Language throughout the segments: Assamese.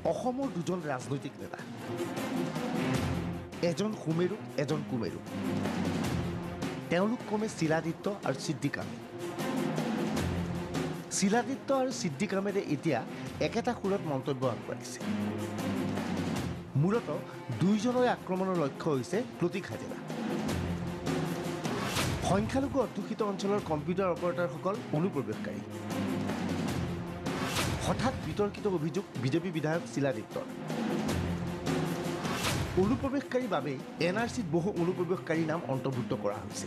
অসমৰ দুজন ৰাজনৈতিক নেতা, এজন সুমেৰু এজন কুমেৰু। তেওঁলোক ক্ৰমে শিলাদিত্য আৰু ছিদ্দিক আহমেদ। শিলাদিত্য আৰু ছিদ্দিক আহমেদে এতিয়া একেটা সুৰত মন্তব্য আগবঢ়াইছে। মূলতঃ দুয়োজনৰে আক্ৰমণৰ লক্ষ্য হৈছে প্ৰতীক হাজেলা। সংখ্যালঘু অধ্যুষিত অঞ্চলৰ কম্পিউটাৰ অপাৰেটৰসকল অনুপ্ৰৱেশকাৰী। হঠাৎ বিতৰ্কিত অভিযোগ বিজেপি বিধায়ক শিলাদিত্যৰ। অনুপ্ৰৱেশকাৰীৰ বাবেই NRCত বহু অনুপ্ৰৱেশকাৰীৰ নাম অন্তৰ্ভুক্ত কৰা হৈছে।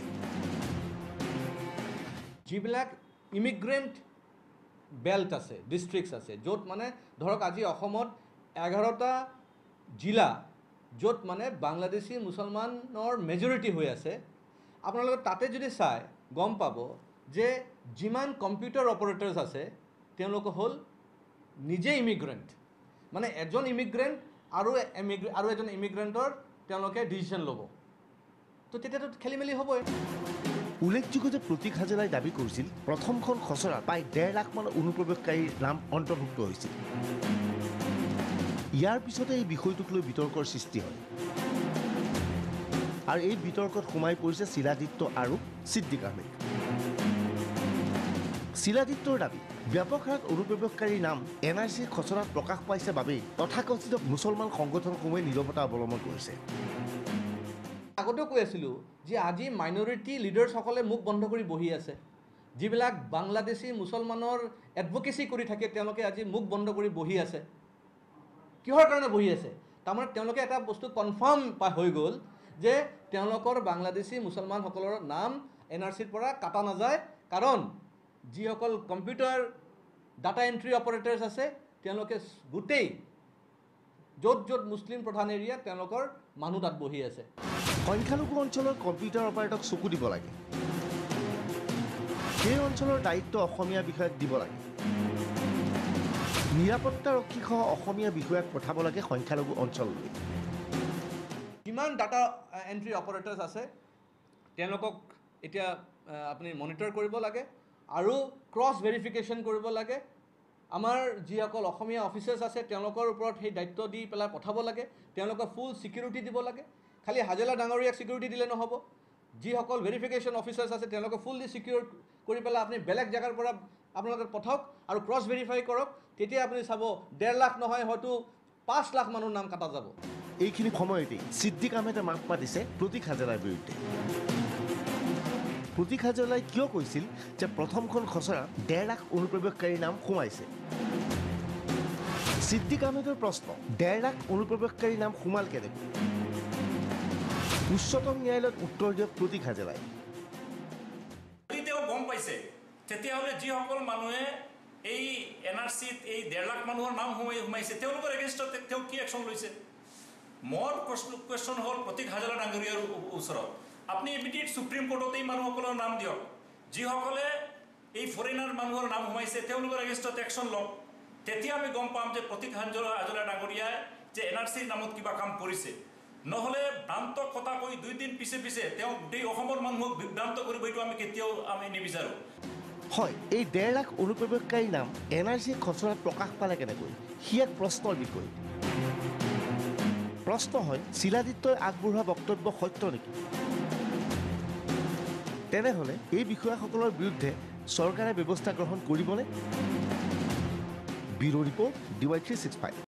যিবিলাক ইমিগ্ৰেণ্ট বেল্ট আছে, ডিষ্ট্ৰিক্টছ আছে, য'ত মানে ধৰক আজি অসমত 11টা জিলা য'ত মানে বাংলাদেশী মুছলমানৰ মেজৰিটি হৈ আছে। আপোনালোকে তাতে যদি চাই গম পাব যে যিমান কম্পিউটাৰ অপাৰেটৰ্ছ আছে তেওঁলোক হ'ল নিজে ইমিগ্ৰেণ্ট। মানে এজন ইমিগ্ৰেণ্ট আৰু এজন ইমিগ্ৰেণ্টৰ তেওঁলোকে ডিচিশ্যন ল'ব, তো তেতিয়াতো খেলি মেলি হ'বই। উল্লেখযোগ্য যে প্ৰতীক হাজেলাই দাবী কৰিছিল প্ৰথমখন খচৰাত প্ৰায় 1.5 লাখ মান অনুপ্ৰৱেশকাৰীৰ নাম অন্তৰ্ভুক্ত হৈছিল। ইয়াৰ পিছতে এই বিষয়টোক লৈ বিতৰ্কৰ সৃষ্টি হয় আৰু এই বিতৰ্কত সোমাই পৰিছে শিলাদিত্য আৰু ছিদ্দিক আহমেদ। শিলাদিত্যৰ দাবী ব্যাপক হাৰত অনুপ্ৰৱেশকাৰীৰ নাম NRCৰ খচৰাত প্ৰকাশ পাইছে বাবেই তথাকথিত মুছলমান সংগঠনসমূহে নীৰৱতা অৱলম্বন কৰিছে। আগতেও কৈ আছিলোঁ যে আজি মাইনৰিটি লিডাৰ্ছসকলে মুখ বন্ধ কৰি বহি আছে। যিবিলাক বাংলাদেশী মুছলমানৰ এডভকেচি কৰি থাকে তেওঁলোকে আজি মুখ বন্ধ কৰি বহি আছে। কিহৰ কাৰণে বহি আছে? তাৰমানে তেওঁলোকে এটা বস্তু কনফাৰ্ম হৈ গ'ল যে তেওঁলোকৰ বাংলাদেশী মুছলমানসকলৰ নাম NRCৰ পৰা কাটা নাযায়, কাৰণ যিসকল কম্পিউটাৰ ডাটা এণ্ট্ৰি অপাৰেটাৰ্ছ আছে তেওঁলোকে গোটেই য'ত য'ত মুছলিম প্ৰধান এৰিয়া তেওঁলোকৰ মানুহ তাত বহি আছে। সংখ্যালঘু অঞ্চলৰ কম্পিউটাৰ অপাৰেটৰক চকু দিব লাগে। সেই অঞ্চলৰ দায়িত্ব অসমীয়া বিষয়াক দিব লাগে। নিৰাপত্তাৰক্ষীসহ অসমীয়া বিষয়াক পঠাব লাগে সংখ্যালঘু অঞ্চললৈ। যিমান ডাটা এণ্ট্ৰি অপাৰেটাৰ্ছ আছে তেওঁলোকক এতিয়া আপুনি মনিটৰ কৰিব লাগে আৰু ক্ৰছ ভেৰিফিকেশ্যন কৰিব লাগে। আমাৰ যিসকল অসমীয়া অফিচাৰ্ছ আছে তেওঁলোকৰ ওপৰত সেই দায়িত্ব দি পেলাই পঠাব লাগে। তেওঁলোকক ফুল ছিকিউৰিটি দিব লাগে। খালি হাজেলা ডাঙৰীয়াক ছিকিউৰিটি দিলে নহ'ব। যিসকল ভেৰিফিকেশ্যন অফিচাৰ্ছ আছে তেওঁলোকক ফুল্লি ছিকিউৰ কৰি পেলাই আপুনি বেলেগ জেগাৰ পৰা আপোনালোকে পঠাওক আৰু ক্ৰছ ভেৰিফাই কৰক। তেতিয়া আপুনি চাব 1.5 লাখ নহয়, হয়তো 5 লাখ মানুহৰ নাম কাটা যাব। এইখিনি সময়তেই ছিদ্দিক আহমেদে মাত মাতিছে প্ৰতীক হাজেলাৰ বিৰুদ্ধে। প্ৰতীক হাজেলাই কিয় কৈছিল যে প্ৰথমখন খচৰাত 1.5 লাখ অনুপ্ৰৱেশকাৰীৰ নাম সোমাইছে? ছিদ্দিক আহমেদৰ প্ৰশ্ন, 1.5 লাখ অনুপ্ৰৱেশকাৰীৰ নাম সোমাল কেনেকৈ? উচ্চতম ন্যায়ালয়ত উত্তৰ দিয়ক প্ৰতীক হাজেলাই। যদি তেওঁ গম পাইছে তেতিয়াহ'লে যিসকল মানুহে এই NRCত এই 1.5 লাখ মানুহৰ নাম সোমাইছে তেওঁলোকৰ এগেইনষ্টত তেওঁ কি একশ্যন লৈছে? মোৰ কুৱেশ্যন হ'ল প্ৰতীক হাজেলা ডাঙৰীয়াৰ ওচৰত, আপুনি ইমিডিয়েট সুপ্ৰিম কোৰ্টত এই মানুহসকলৰ নাম দিয়ক। যিসকলে এই ফৰেইনাৰ মানুহৰ নাম সোমাইছে তেওঁলোকৰ এগেইনষ্টত একশ্যন লওক। তেতিয়া আমি গম পাম যে প্ৰতীক হাজেলা ডাঙৰীয়াই যে NRCৰ নামত কিবা কাম কৰিছে। নহ'লে ভ্ৰান্ত কথা কৈ 2 দিন পিছে পিছে তেওঁ গোটেই অসমৰ মানুহক বিভ্ৰান্ত কৰিব, এইটো আমি কেতিয়াও নিবিচাৰোঁ। হয়, এই 1.5 লাখ অনুপ্ৰৱেশকাৰীৰ নাম NRCৰ খচৰাত প্ৰকাশ পালে কেনেকৈ? সি এক প্ৰশ্নৰ বিষয়। প্ৰশ্ন হয়, শিলাদিত্যই আগবঢ়োৱা বক্তব্য সত্য নেকি? তেনেহ'লে এই বিষয়াসকলৰ বিৰুদ্ধে চৰকাৰে ব্যৱস্থা গ্ৰহণ কৰিবনে? Bureau' report DY365।